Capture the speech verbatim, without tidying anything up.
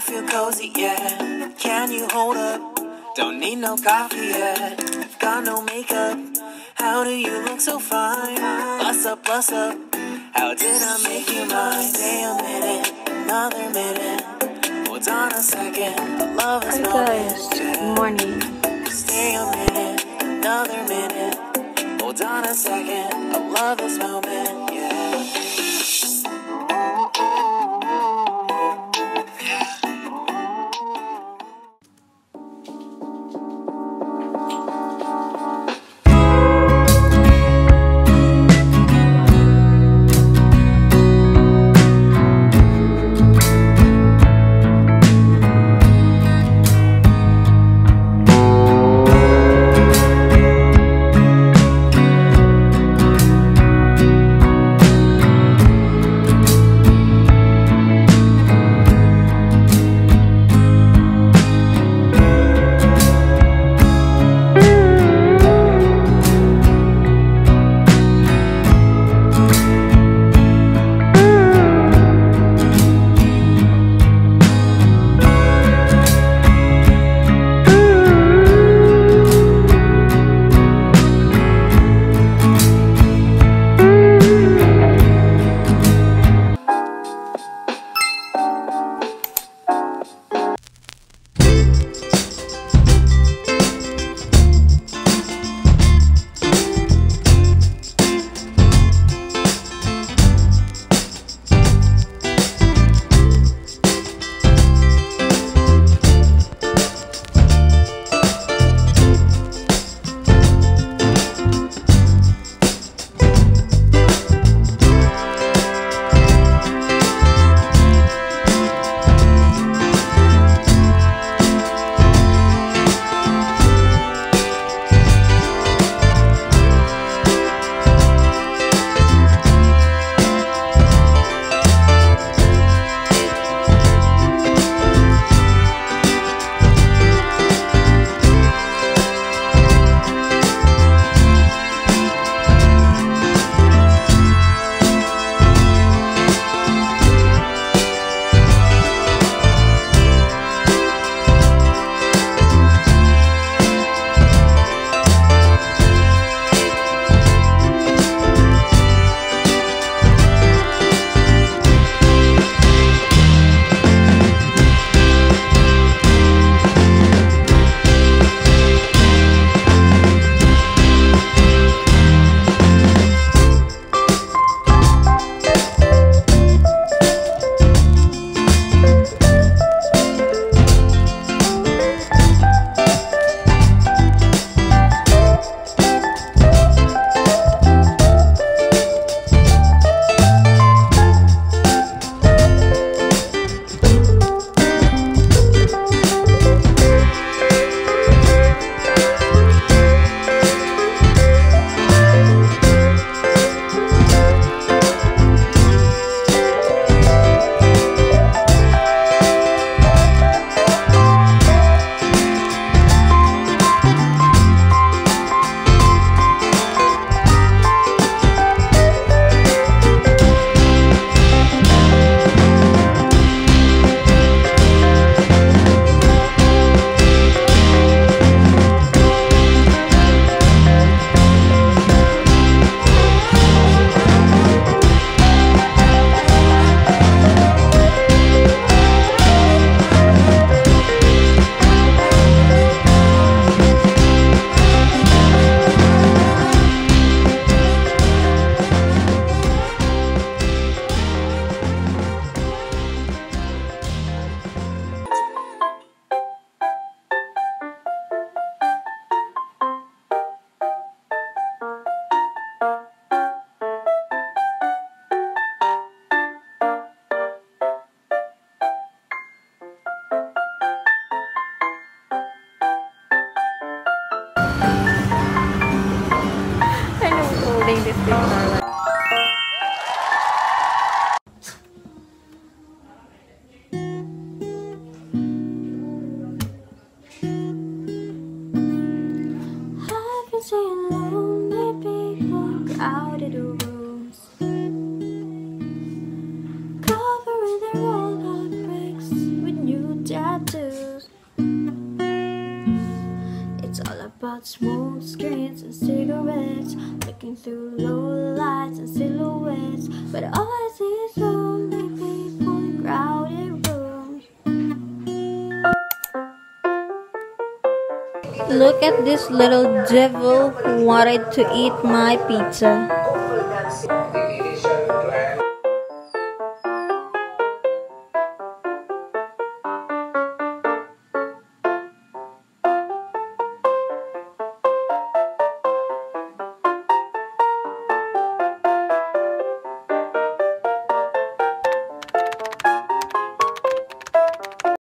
feel cozy, yeah. Can you hold up? Don't need no coffee yet. Got no makeup. How do you look so fine? Bust up, bust up. How did I make you mine? Stay a minute, another minute. Hold on a second. Love is Hi guys, good morning. Stay a minute, another minute. Hold on a second. I love this moment, yeah. holding this picture. I've been seeing lonely people crowded the rooms, covering their old heartbreaks with new about smoke screens and cigarettes, looking through low lights and silhouettes, but all I see is lonely people in crowded rooms. Look at this little devil who wanted to eat my pizza.